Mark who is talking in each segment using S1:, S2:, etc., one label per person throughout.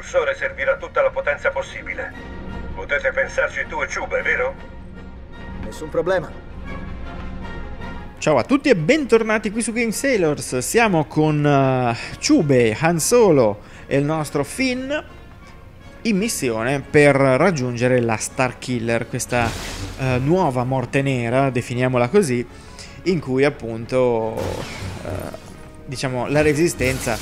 S1: propulsore servirà tutta la potenza possibile. Potete pensarci tu e Chube, vero?
S2: Nessun problema.
S3: Ciao a tutti e bentornati qui su Game Sailors. Siamo con Chube, Han Solo e il nostro Finn in missione per raggiungere la Starkiller, questa nuova morte nera, definiamola così, in cui appunto diciamo la Resistenza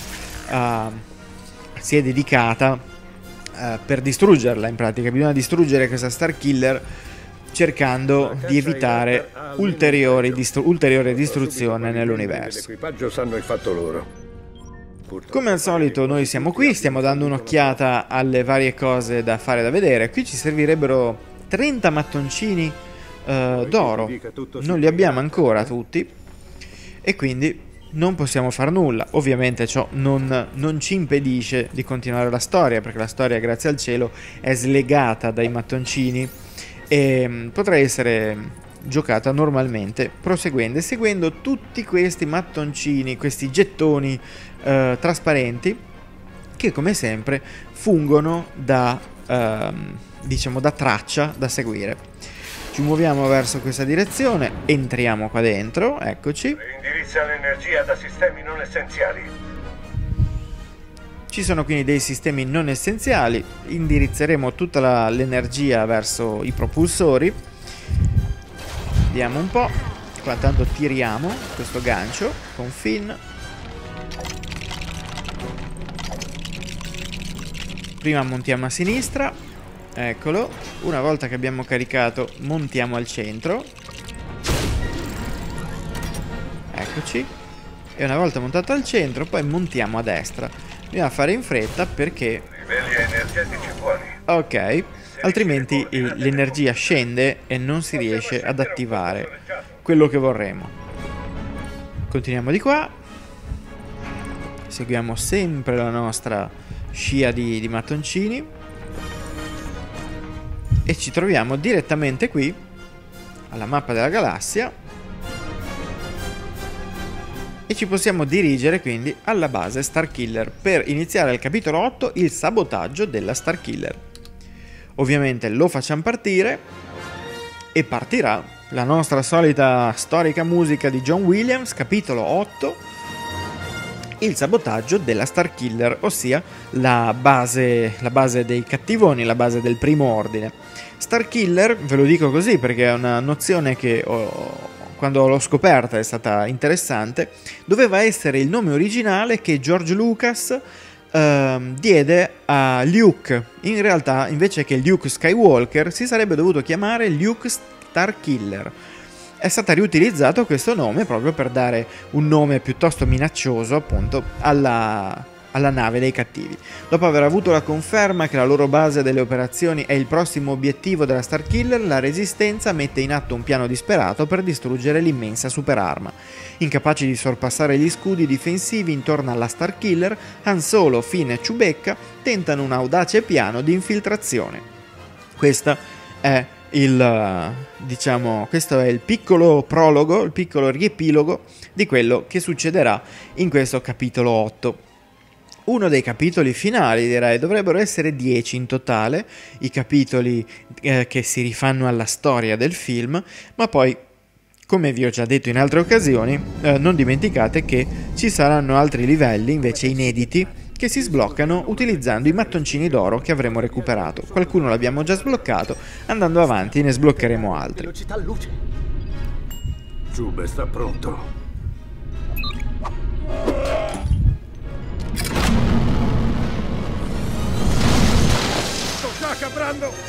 S3: si è dedicata per distruggerla. In pratica bisogna distruggere questa Starkiller cercando di evitare ulteriore distruzione nell'universo.
S1: L'equipaggio sanno il fatto loro.
S3: Come al solito noi siamo qui, stiamo dando un'occhiata alle varie cose da fare, da vedere. Qui ci servirebbero 30 mattoncini d'oro, non li abbiamo ancora tutti e quindi non possiamo far nulla. Ovviamente ciò non ci impedisce di continuare la storia, perché la storia, grazie al cielo, è slegata dai mattoncini e potrà essere giocata normalmente proseguendo e seguendo tutti questi mattoncini, questi gettoni trasparenti che come sempre fungono da diciamo da traccia da seguire. Ci muoviamo verso questa direzione, entriamo qua dentro, eccoci.
S1: Indirizza l'energia da sistemi non essenziali.
S3: Ci sono quindi dei sistemi non essenziali, indirizzeremo tutta l'energia verso i propulsori. Vediamo un po', qua intanto tiriamo questo gancio con Finn. Prima montiamo a sinistra, eccolo, una volta che abbiamo caricato montiamo al centro. Eccoci, e una volta montato al centro poi montiamo a destra. Bisogna fare in fretta perché...
S1: Livelli energetici buoni.
S3: Ok, altrimenti l'energia scende e non si riesce ad attivare quello che vorremmo. Continuiamo di qua. Seguiamo sempre la nostra scia di mattoncini. E ci troviamo direttamente qui, alla mappa della galassia. E ci possiamo dirigere quindi alla base Starkiller per iniziare il capitolo 8, il sabotaggio della Starkiller. Ovviamente lo facciamo partire e partirà la nostra solita storica musica di John Williams, capitolo 8, il sabotaggio della Starkiller, ossia la base dei cattivoni, la base del primo ordine. Starkiller, ve lo dico così perché è una nozione che quando l'ho scoperta è stata interessante, doveva essere il nome originale che George Lucas diede a Luke. In realtà, invece che Luke Skywalker, si sarebbe dovuto chiamare Luke Starkiller. È stato riutilizzato questo nome proprio per dare un nome piuttosto minaccioso, appunto, alla nave dei cattivi. Dopo aver avuto la conferma che la loro base delle operazioni è il prossimo obiettivo della Starkiller, la Resistenza mette in atto un piano disperato per distruggere l'immensa superarma. Incapaci di sorpassare gli scudi difensivi intorno alla Starkiller, Han Solo, Finn e Chewbacca tentano un audace piano di infiltrazione. Questo è il piccolo prologo, il piccolo riepilogo di quello che succederà in questo capitolo 8. Uno dei capitoli finali, direi. Dovrebbero essere 10 in totale i capitoli che si rifanno alla storia del film, ma poi, come vi ho già detto in altre occasioni, non dimenticate che ci saranno altri livelli invece inediti che si sbloccano utilizzando i mattoncini d'oro che avremo recuperato. Qualcuno l'abbiamo già sbloccato, andando avanti ne sbloccheremo altri.
S2: Velocità luce.
S1: Chube sta pronto. Sto già caprando!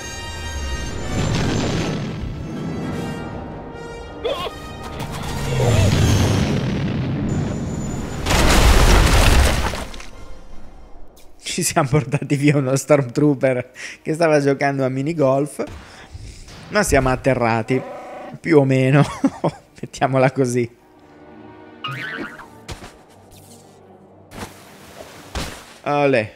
S3: Ci siamo portati via uno Stormtrooper che stava giocando a minigolf, ma siamo atterrati, più o meno, mettiamola così. Olè.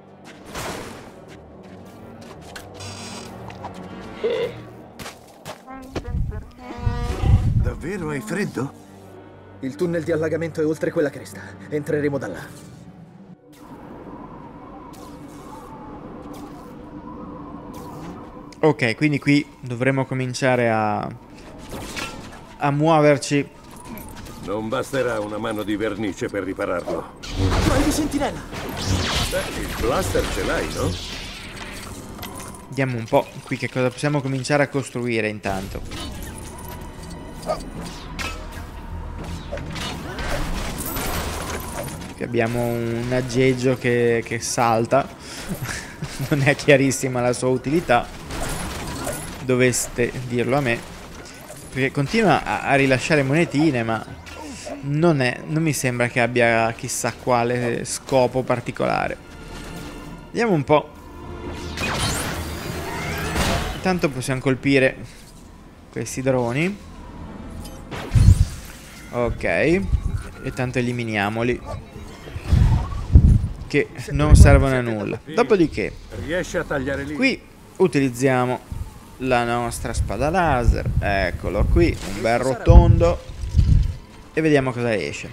S1: Davvero hai freddo?
S2: Il tunnel di allagamento è oltre quella cresta. Entreremo da là.
S3: Ok, quindi qui dovremo cominciare a muoverci.
S1: Non basterà una mano di vernice per ripararlo.
S2: Guai di sentinella!
S1: Beh, il blaster ce l'hai, no?
S3: Vediamo un po' qui che cosa possiamo cominciare a costruire intanto. Qui abbiamo un aggeggio che salta. Non è chiarissima la sua utilità. Doveste dirlo a me. Perché continua a rilasciare monetine, ma non mi sembra che abbia chissà quale scopo particolare. Vediamo un po'. Intanto possiamo colpire questi droni. Ok. E tanto eliminiamoli, che non servono a nulla. Dopodiché
S1: Riesci a tagliare lì?
S3: qui utilizziamo la nostra spada laser. Eccolo qui, un bel rotondo. E vediamo cosa esce.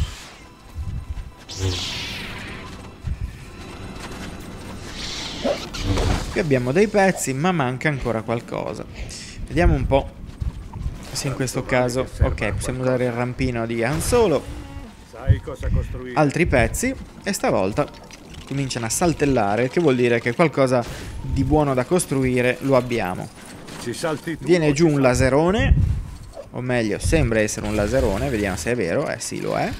S3: Qui abbiamo dei pezzi, ma manca ancora qualcosa. Vediamo un po' se in questo caso... Ok, possiamo usare il rampino di Han Solo.
S1: Sai cosa costruire?
S3: Altri pezzi. E stavolta cominciano a saltellare, che vuol dire che qualcosa di buono da costruire lo abbiamo.
S1: Ci salti tu?
S3: Viene giù un laserone, o meglio, sembra essere un laserone, vediamo se è vero. Sì, lo è.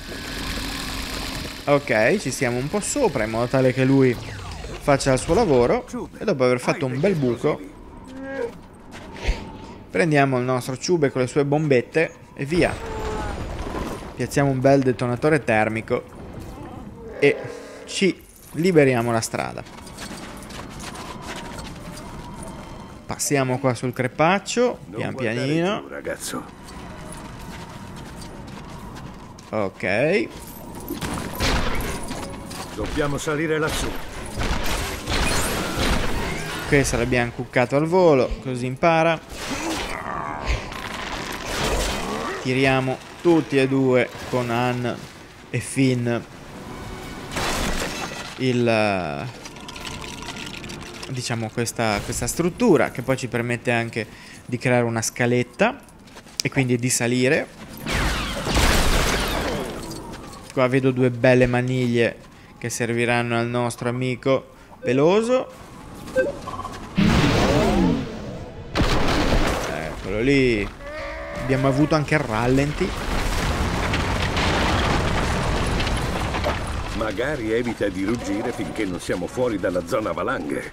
S3: Ok, ci stiamo un po' sopra in modo tale che lui faccia il suo lavoro. E dopo aver fatto un bel buco, prendiamo il nostro ciube con le sue bombette e via. Piazziamo un bel detonatore termico e ci liberiamo la strada. Passiamo qua sul crepaccio, pian pianino.
S1: Giù, ragazzo.
S3: Ok.
S1: Dobbiamo salire lassù.
S3: Questo l'abbiamo cuccato al volo, così impara. Tiriamo tutti e due con Han e Finn diciamo questa struttura, che poi ci permette anche di creare una scaletta e quindi di salire. Qua vedo due belle maniglie che serviranno al nostro amico peloso. Eccolo lì. Abbiamo avuto anche il rallenti.
S1: Magari evita di ruggire finché non siamo fuori dalla zona valanghe.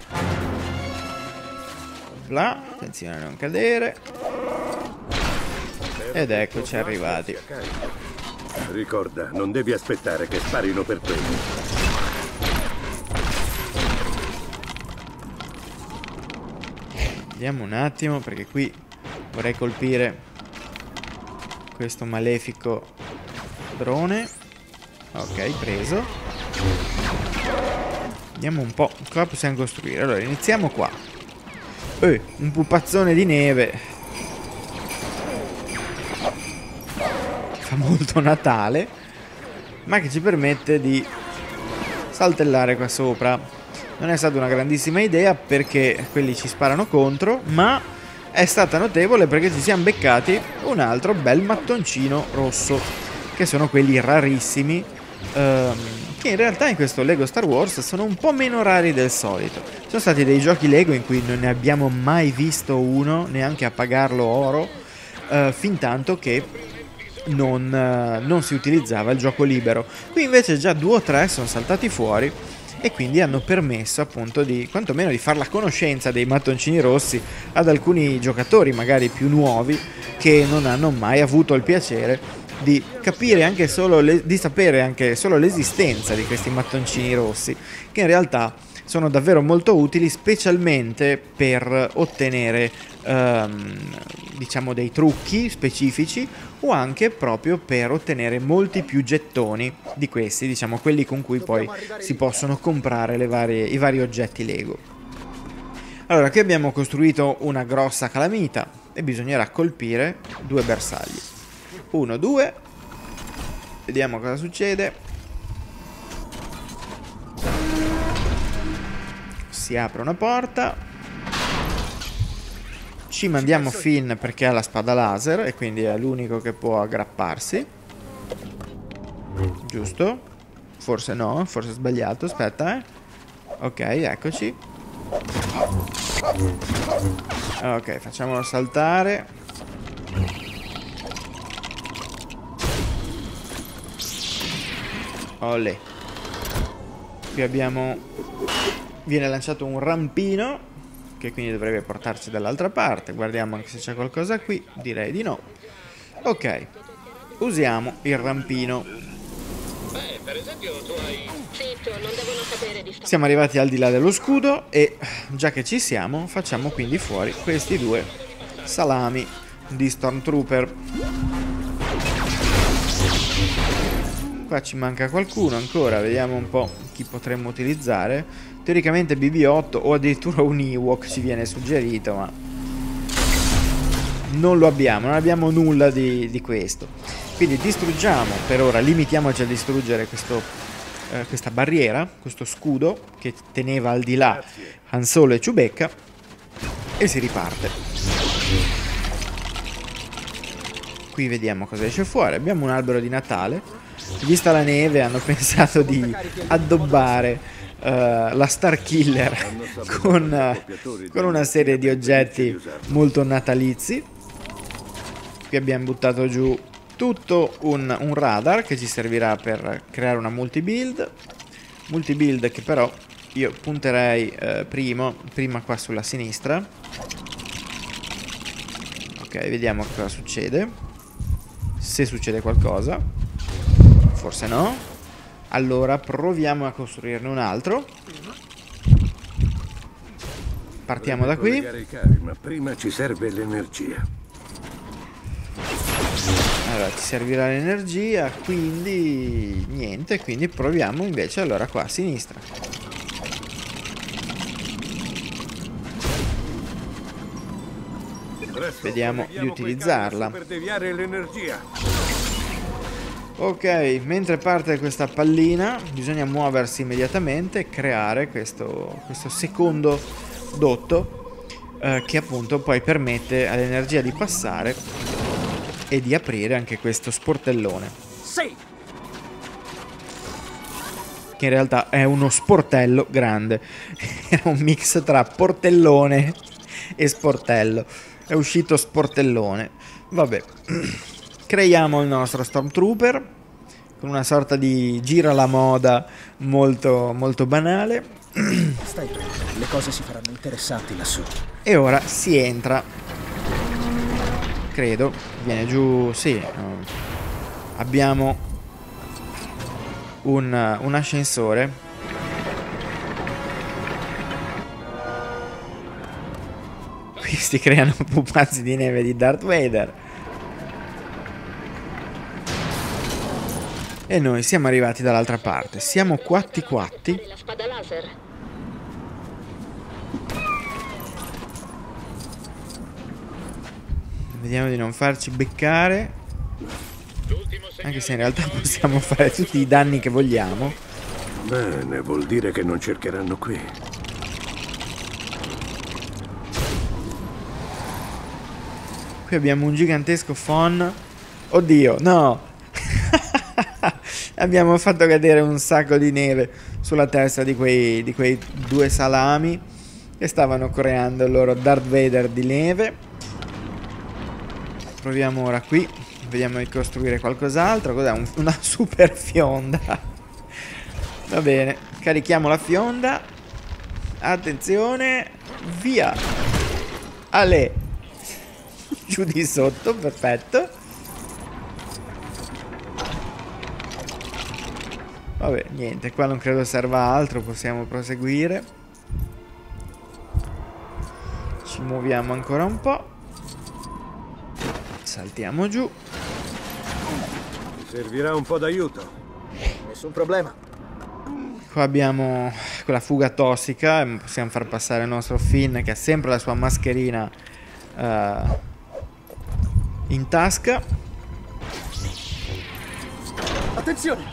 S3: Là, attenzione a non cadere. Ed eccoci arrivati.
S1: Ricorda, non devi aspettare che sparino per primi.
S3: Vediamo un attimo, perché qui vorrei colpire questo malefico drone. Ok, preso. Vediamo un po' cosa possiamo costruire. Allora, iniziamo qua. Un pupazzone di neve. Fa molto Natale, ma che ci permette di saltellare qua sopra. Non è stata una grandissima idea perché quelli ci sparano contro, ma è stata notevole perché ci siamo beccati un altro bel mattoncino rosso, che sono quelli rarissimi, che in realtà in questo Lego Star Wars sono un po' meno rari del solito. Sono stati dei giochi Lego in cui non ne abbiamo mai visto uno, neanche a pagarlo oro, fin tanto che non si utilizzava il gioco libero. Qui invece già 2 o 3 sono saltati fuori e quindi hanno permesso appunto di quantomeno di fare la conoscenza dei mattoncini rossi ad alcuni giocatori magari più nuovi che non hanno mai avuto il piacere di capire anche solo di sapere anche solo l'esistenza di questi mattoncini rossi, che in realtà sono davvero molto utili, specialmente per ottenere diciamo dei trucchi specifici, o anche proprio per ottenere molti più gettoni di questi, diciamo quelli con cui poi si possono comprare i vari oggetti Lego. Allora, qui abbiamo costruito una grossa calamita e bisognerà colpire 2 bersagli. 1, 2. Vediamo cosa succede. Si apre una porta. Ci mandiamo Finn perché ha la spada laser e quindi è l'unico che può aggrapparsi. Giusto? Forse no, forse ho sbagliato, aspetta, Ok, eccoci. Ok, facciamolo saltare. Olè. Qui abbiamo... Viene lanciato un rampino, che quindi dovrebbe portarci dall'altra parte. Guardiamo anche se c'è qualcosa qui. Direi di no. Ok. Usiamo il rampino.
S4: Per esempio, tu hai... Zitto, non devono sapere di sto...
S3: Siamo arrivati al di là dello scudo e già che ci siamo facciamo quindi fuori questi due salami di Stormtrooper. Qua ci manca qualcuno ancora, vediamo un po' chi potremmo utilizzare. Teoricamente BB-8 o addirittura un Ewok ci viene suggerito, ma non lo abbiamo, non abbiamo nulla di questo. Quindi distruggiamo, per ora limitiamoci a distruggere questa barriera, questo scudo che teneva al di là Han Solo e Chewbacca, e si riparte. Qui vediamo cosa esce fuori. Abbiamo un albero di Natale. Vista la neve hanno pensato di addobbare la Starkiller con una serie di oggetti molto natalizi. Qui abbiamo buttato giù tutto un radar che ci servirà per creare una multi-build che però io punterei prima qua sulla sinistra. Ok, vediamo cosa succede, se succede qualcosa, forse no. Allora proviamo a costruirne un altro. Partiamo da qui.
S1: Ma prima ci serve l'energia.
S3: Allora ci servirà l'energia, quindi niente, quindi proviamo invece allora qua a sinistra. Vediamo di utilizzarla.
S1: Per deviare l'energia.
S3: Ok, mentre parte questa pallina bisogna muoversi immediatamente e creare questo secondo dotto che appunto poi permette all'energia di passare e di aprire anche questo sportellone.
S2: Sì.
S3: Che in realtà è uno sportello grande. Era un mix tra portellone e sportello. È uscito sportellone. Vabbè. Creiamo il nostro Stormtrooper con una sorta di gira alla moda molto, molto banale.
S2: Stai tranquillo, le cose si faranno interessanti lassù.
S3: E ora si entra. Credo. Viene giù. Sì. Abbiamo un ascensore. Questi creano pupazzi di neve di Darth Vader. E noi siamo arrivati dall'altra parte. Siamo quatti.
S4: La spada laser.
S3: Vediamo di non farci beccare. Anche se in realtà possiamo fare tutti i danni che vogliamo.
S1: Bene, vuol dire che non cercheranno qui.
S3: Qui abbiamo un gigantesco phon. Oddio, no! Abbiamo fatto cadere un sacco di neve sulla testa di quei due salami che stavano creando il loro Darth Vader di neve. Proviamo ora qui. Vediamo di costruire qualcos'altro. Cos'è? Una super fionda. Va bene. Carichiamo la fionda. Attenzione. Via. Ale. Giù di sotto. Perfetto. Vabbè, niente. Qua non credo serva altro. Possiamo proseguire. Ci muoviamo ancora un po'. Saltiamo giù.
S1: Servirà un po' d'aiuto.
S2: Nessun problema.
S3: Qua abbiamo quella fuga tossica e possiamo far passare il nostro Finn che ha sempre la sua mascherina in tasca.
S2: Attenzione!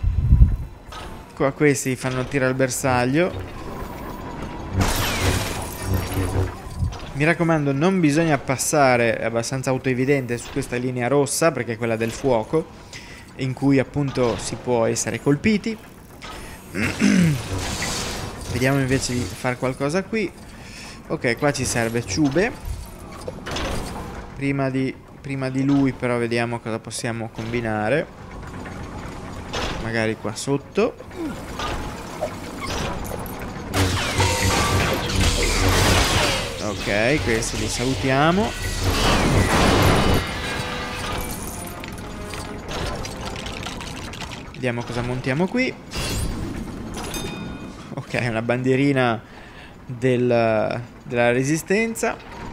S3: Qua questi fanno tiro al bersaglio. Mi raccomando, non bisogna passare, è abbastanza autoevidente, su questa linea rossa, perché è quella del fuoco, in cui appunto si può essere colpiti. Vediamo invece di fare qualcosa qui. Ok, qua ci serve Chube. Prima di lui però vediamo cosa possiamo combinare. Magari qua sotto. Ok, questi li salutiamo. Vediamo cosa montiamo qui. Ok, una bandierina della resistenza.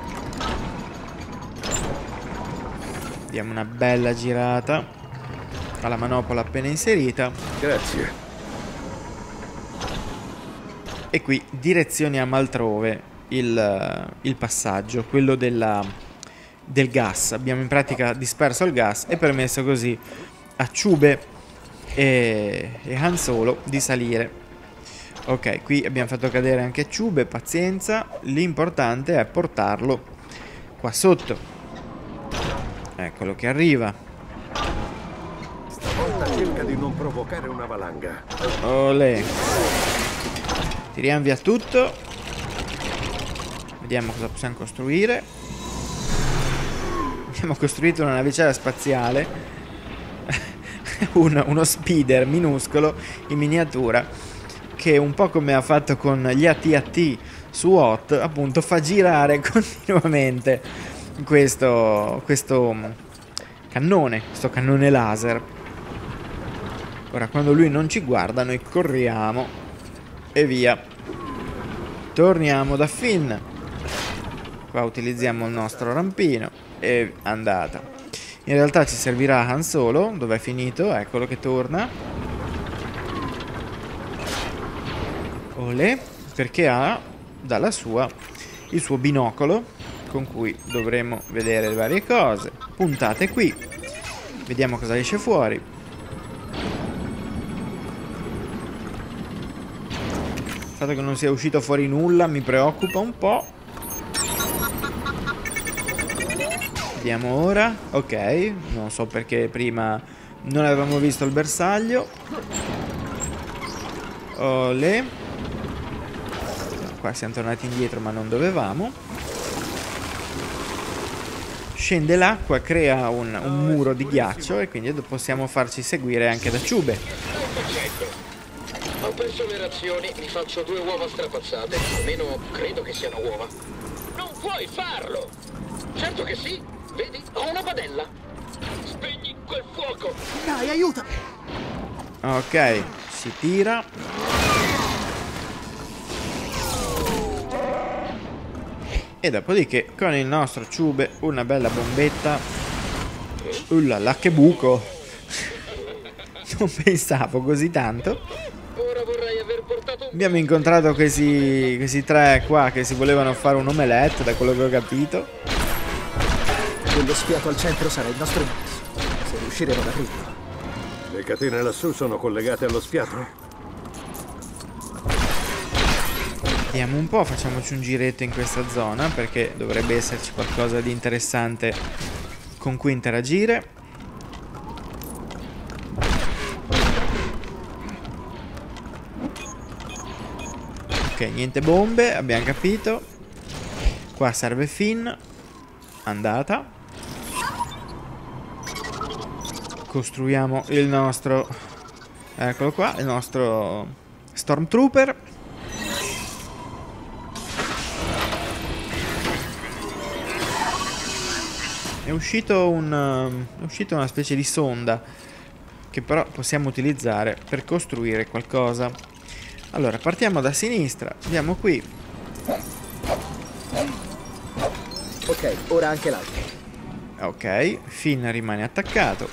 S3: Diamo una bella girata alla manopola appena inserita.
S1: Grazie.
S3: E qui direzioniamo altrove il passaggio, quello del gas. Abbiamo in pratica disperso il gas e permesso così a Chube e Han Solo di salire. Ok, qui abbiamo fatto cadere anche Chube, pazienza. L'importante è portarlo qua sotto. Eccolo che arriva.
S1: Stavolta cerca di non provocare una valanga.
S3: Olè. Tiriamo via tutto. Vediamo cosa possiamo costruire. Abbiamo costruito una navicella spaziale. Uno speeder minuscolo in miniatura, che un po' come ha fatto con gli AT-AT su Hot, appunto fa girare continuamente questo cannone laser. Ora quando lui non ci guarda noi corriamo e via. Torniamo da Finn. Qua utilizziamo il nostro rampino e andata. In realtà ci servirà Han Solo. Dov'è finito? Eccolo che torna. Olè, perché ha dalla sua il suo binocolo con cui dovremo vedere le varie cose. Puntate qui. Vediamo cosa esce fuori. Il fatto che non sia uscito fuori nulla mi preoccupa un po'. Vediamo ora. Ok, non so perché prima non avevamo visto il bersaglio. Olè. Qua siamo tornati indietro ma non dovevamo. Scende l'acqua, crea un muro di ghiaccio e quindi possiamo farci seguire anche da Chube.
S4: Ho perso le razioni, mi faccio 2 uova strapazzate, almeno credo che siano uova. Non puoi farlo! Certo che sì, vedi, ho una padella. Spegni quel fuoco!
S2: Dai, aiuta!
S3: Ok, si tira. E dopodiché con il nostro Chube una bella bombetta. Ullala, che buco! Non pensavo così tanto.
S4: Ora vorrei aver portato un...
S3: Abbiamo incontrato questi tre qua che si volevano fare un omelette, da quello che ho capito.
S2: Quello sfiato al centro sarà il nostro inizio, se riusciremo ad aprirlo.
S1: Le catene lassù sono collegate allo sfiato?
S3: Vediamo un po', facciamoci un giretto in questa zona perché dovrebbe esserci qualcosa di interessante con cui interagire. Ok, niente bombe, abbiamo capito. Qua serve Finn. Andata. Costruiamo il nostro... Eccolo qua, il nostro Stormtrooper. È uscito una specie di sonda che però possiamo utilizzare per costruire qualcosa. Allora, partiamo da sinistra, andiamo qui.
S2: Ok, ora anche l'altro.
S3: Ok, Finn rimane attaccato.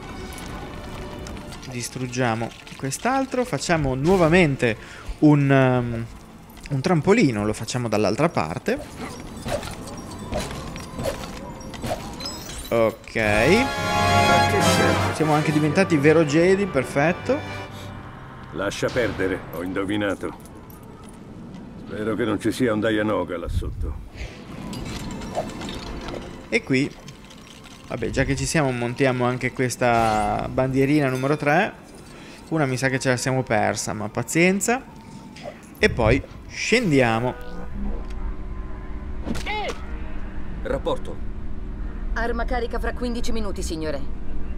S3: Distruggiamo quest'altro, facciamo nuovamente un trampolino, lo facciamo dall'altra parte. Ok. Siamo anche diventati vero Jedi, perfetto.
S1: Lascia perdere, ho indovinato. Spero che non ci sia un Dianoga là sotto.
S3: E qui, vabbè, già che ci siamo, montiamo anche questa bandierina numero 3. Una mi sa che ce la siamo persa, ma pazienza. E poi scendiamo.
S5: Rapporto.
S6: Arma carica fra 15 minuti, signore.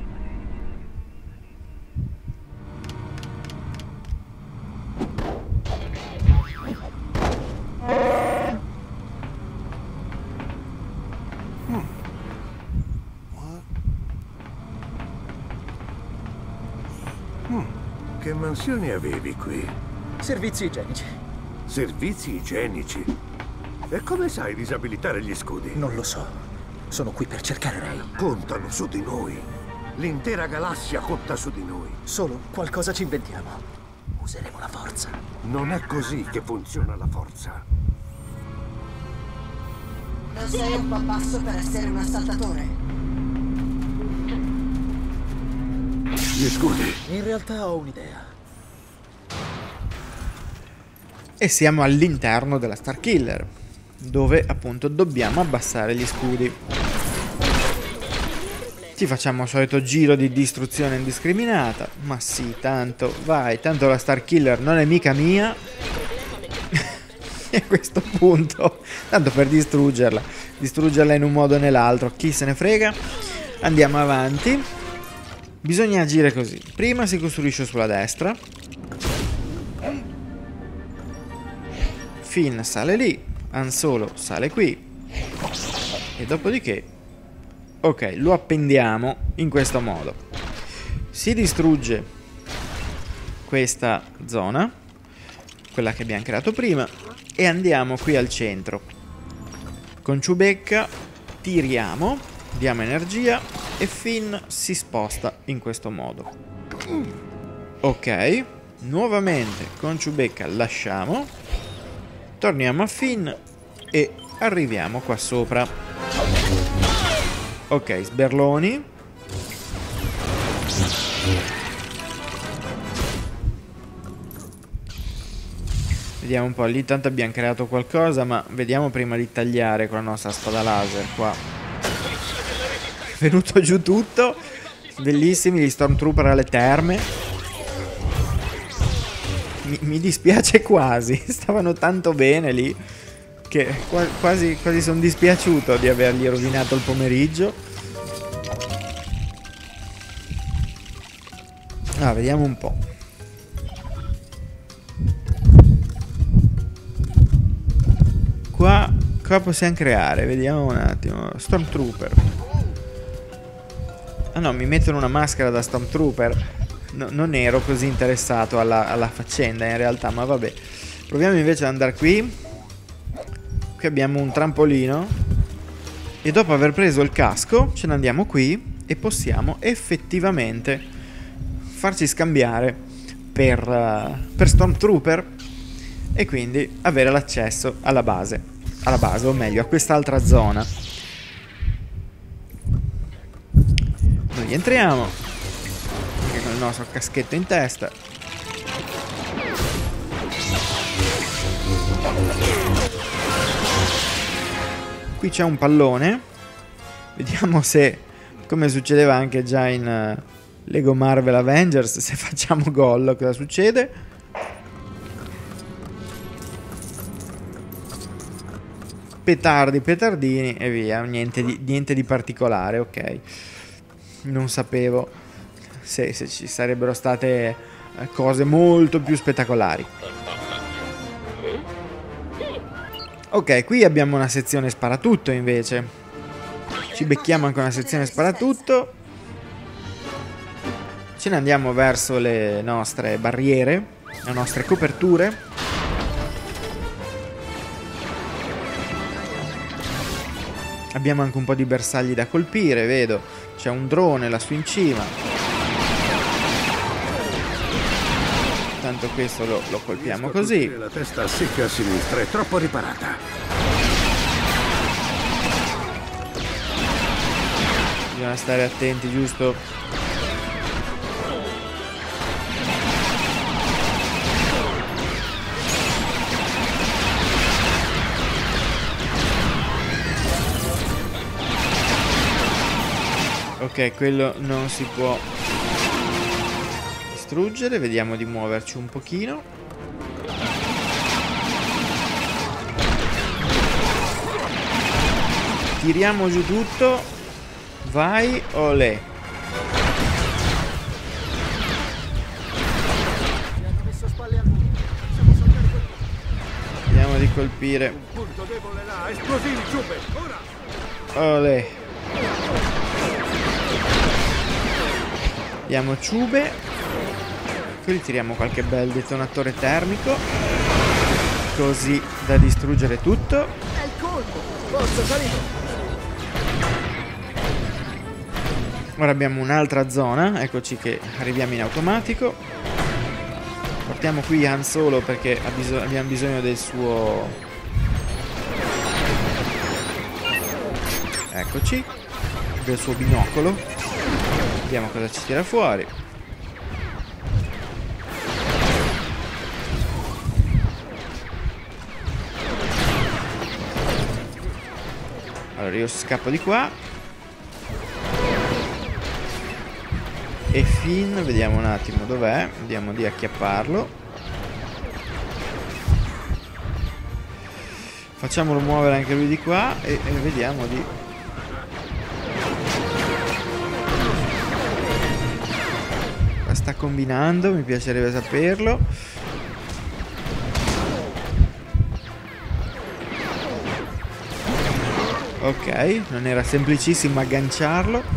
S1: Che mansioni avevi qui?
S2: Servizi igienici.
S1: Servizi igienici? E come sai disabilitare gli scudi?
S2: Non lo so. Sono qui per cercare Ray.
S1: Contano su di noi. L'intera galassia conta su di noi.
S2: Solo qualcosa ci inventiamo. Useremo la forza.
S1: Non è così che funziona la forza.
S7: Non sei un po' basso per essere un assaltatore?
S1: Gli scudi.
S2: In realtà ho un'idea.
S3: E siamo all'interno della Starkiller, dove appunto dobbiamo abbassare gli scudi. Ci facciamo il solito giro di distruzione indiscriminata. Ma sì, tanto, vai, tanto la Starkiller non è mica mia. E a questo punto, tanto per distruggerla in un modo o nell'altro, chi se ne frega. Andiamo avanti. Bisogna agire così. Prima si costruisce sulla destra. Finn sale lì. Han Solo sale qui. E dopodiché, ok, lo appendiamo in questo modo. Si distrugge questa zona, quella che abbiamo creato prima, e andiamo qui al centro. Con Chewbacca tiriamo, diamo energia e Finn si sposta in questo modo. Ok, nuovamente con Chewbacca lasciamo, torniamo a Finn e arriviamo qua sopra. Ok, sberloni. Vediamo un po', lì tanto abbiamo creato qualcosa, ma vediamo prima di tagliare con la nostra spada laser qua. È venuto giù tutto. Bellissimi gli Stormtrooper alle terme. Mi dispiace quasi. Stavano tanto bene lì che quasi sono dispiaciuto di avergli rovinato il pomeriggio. Ah, vediamo un po'. Qua possiamo creare, vediamo un attimo. Stormtrooper. Ah no, mi mettono una maschera da Stormtrooper. No, non ero così interessato alla faccenda in realtà, ma vabbè. Proviamo invece ad andare qui. Qui abbiamo un trampolino. E dopo aver preso il casco, ce ne andiamo qui e possiamo effettivamente farci scambiare per Stormtrooper. E quindi avere l'accesso alla base. Alla base, o meglio, a quest'altra zona. Noi entriamo anche con il nostro caschetto in testa. Qui c'è un pallone. Vediamo se, come succedeva anche già in Lego Marvel Avengers, se facciamo gol cosa succede. Petardi, petardini e via. Niente di particolare, ok. Non sapevo se ci sarebbero state cose molto più spettacolari. Ok, qui abbiamo una sezione sparatutto invece. Ci becchiamo anche una sezione sparatutto. Ce ne andiamo verso le nostre barriere, le nostre coperture. Abbiamo anche un po' di bersagli da colpire, vedo. C'è un drone lassù in cima. Tanto questo lo colpiamo così.
S1: La testa secca a sinistra è troppo riparata.
S3: Bisogna stare attenti, giusto? Ok, quello non si può distruggere. Vediamo di muoverci un pochino. Tiriamo giù tutto. Vai, olè. Vediamo di colpire.
S1: Punto debole là, esplosivi, Ciube, ora!
S3: Olè. Diamo Ciube. Qui tiriamo qualche bel detonatore termico, così da distruggere tutto.
S2: È il colpo! Forza, salite!
S3: Ora abbiamo un'altra zona. Eccoci che arriviamo in automatico. Portiamo qui Han Solo perché abbiamo bisogno del suo... Eccoci. Del suo binocolo. Vediamo cosa ci tira fuori. Allora io scappo di qua. E Finn, vediamo un attimo dov'è. Vediamo di acchiapparlo. Facciamolo muovere anche lui di qua e vediamo di... La sta combinando, mi piacerebbe saperlo. Ok, non era semplicissimo agganciarlo.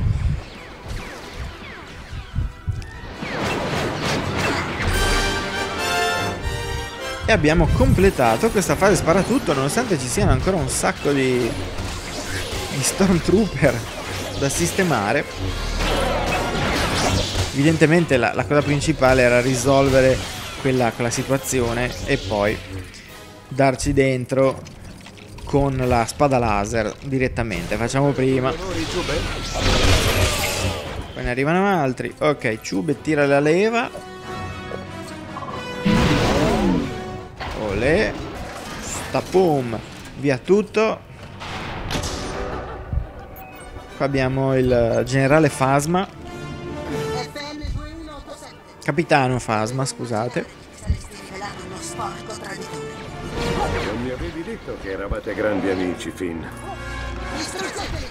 S3: E abbiamo completato questa fase sparatutto, nonostante ci siano ancora un sacco di Stormtrooper da sistemare. Evidentemente la cosa principale era risolvere quella situazione e poi darci dentro con la spada laser direttamente. Facciamo prima. Poi ne arrivano altri. Ok, Ciube tira la leva. Olè. Stapum. Via tutto. Qua abbiamo il generale Phasma. Capitano Phasma, scusate.
S7: Saresti rivelato uno sporco traditore.
S1: Non mi avevi detto che eravate grandi amici, Finn.
S7: Distruggeteli!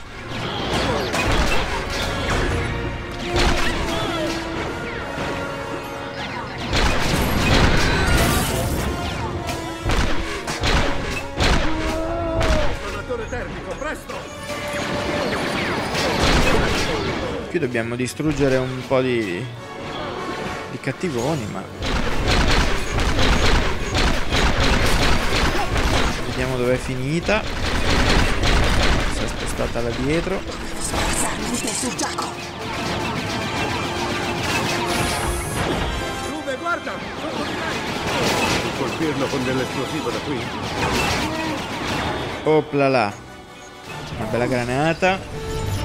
S1: Detonatore termico, presto!
S3: Qui dobbiamo distruggere un po' di cattivoni, ma vediamo dove è finita. Si è spostata là dietro.
S7: Spazzarmi di te sul giacco!
S1: Ciube, guarda! Sotto di lei! Colpirlo con dell'esplosivo da qui.
S3: Opla là. Una bella granata.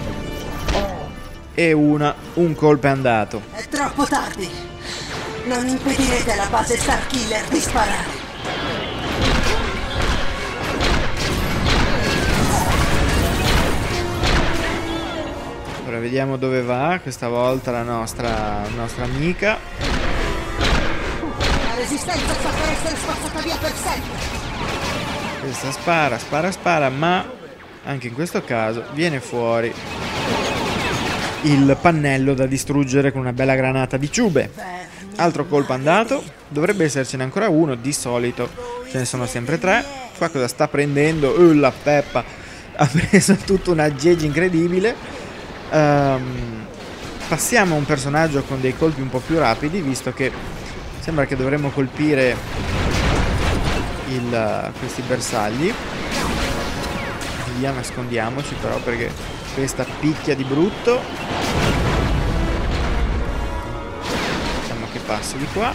S3: E un colpo è andato.
S7: È troppo tardi! Non impedirete alla base Starkiller di sparare!
S3: Ora vediamo dove va questa volta la nostra amica.
S7: La resistenza sta per essere spazzata via per sempre!
S3: Questa spara, ma anche in questo caso viene fuori il pannello da distruggere con una bella granata di Ciube. Altro colpo andato. Dovrebbe essercene ancora uno. Di solito ce ne sono sempre 3. Qua cosa sta prendendo? La Peppa ha preso tutta una gege incredibile. Passiamo a un personaggio con dei colpi un po' più rapidi, visto che sembra che dovremmo colpire questi bersagli. Via, nascondiamoci però perché questa picchia di brutto. Facciamo che passi di qua.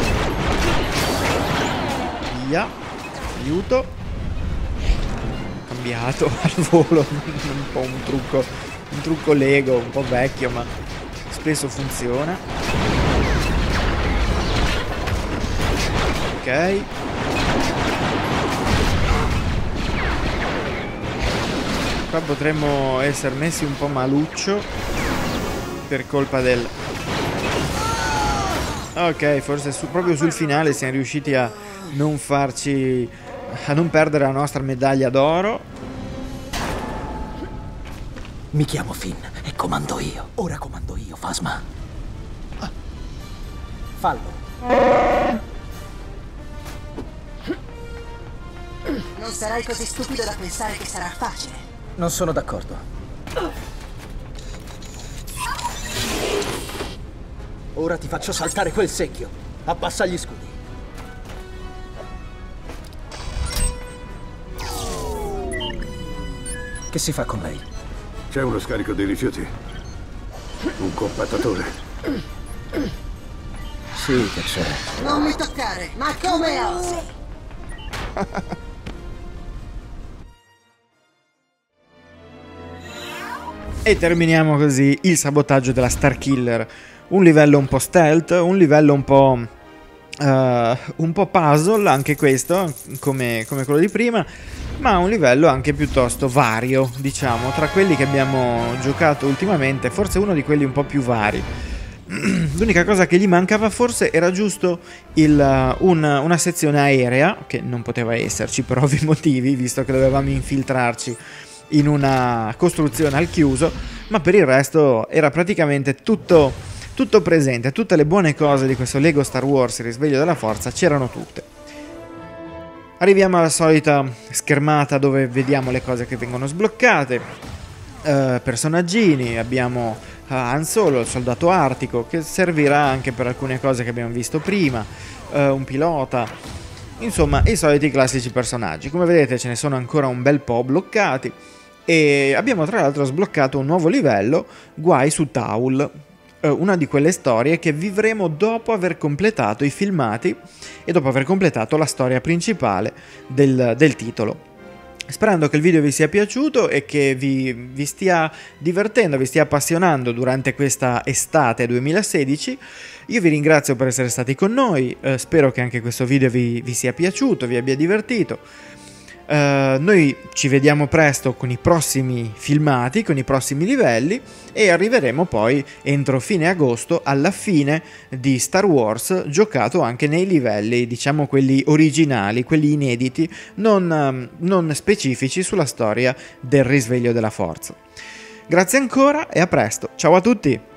S3: Via. Aiuto. cambiato al volo, un po' un trucco Lego, un po' vecchio, ma spesso funziona. Ok. Qua potremmo essere messi un po' maluccio per colpa del... Ok, forse proprio sul finale siamo riusciti a non farci... a non perdere la nostra medaglia d'oro.
S2: Mi chiamo Finn e comando io. Ora comando io, Phasma. Fallo.
S7: Non sarai così stupido da pensare che sarà facile.
S2: Non sono d'accordo. Ora ti faccio saltare quel secchio. Abbassa gli scudi. Che si fa con lei?
S1: C'è uno scarico di rifiuti. Un compattatore.
S2: Sì, che c'è.
S7: Non mi toccare, ma come osi?
S3: E terminiamo così il sabotaggio della Starkiller. Un livello un po' stealth, un livello un po' puzzle, anche questo, come quello di prima, ma un livello anche piuttosto vario, diciamo, tra quelli che abbiamo giocato ultimamente, forse uno di quelli un po' più vari. L'unica cosa che gli mancava forse era giusto una sezione aerea, che non poteva esserci per ovvi motivi, visto che dovevamo infiltrarci in una costruzione al chiuso, ma per il resto era praticamente tutto presente, tutte le buone cose di questo Lego Star Wars Il Risveglio della Forza c'erano tutte. Arriviamo alla solita schermata dove vediamo le cose che vengono sbloccate, personaggini, abbiamo Han Solo, il soldato artico, che servirà anche per alcune cose che abbiamo visto prima, un pilota, insomma i soliti classici personaggi. Come vedete ce ne sono ancora un bel po' bloccati e abbiamo tra l'altro sbloccato un nuovo livello, Guai su Taul, una di quelle storie che vivremo dopo aver completato i filmati e dopo aver completato la storia principale del titolo. Sperando che il video vi sia piaciuto e che vi stia divertendo, vi stia appassionando durante questa estate 2016, io vi ringrazio per essere stati con noi, spero che anche questo video vi sia piaciuto, vi abbia divertito. Noi ci vediamo presto con i prossimi filmati, con i prossimi livelli e arriveremo poi entro fine agosto alla fine di Star Wars, giocato anche nei livelli, diciamo quelli originali, quelli inediti, non specifici sulla storia del Risveglio della Forza. Grazie ancora e a presto, ciao a tutti!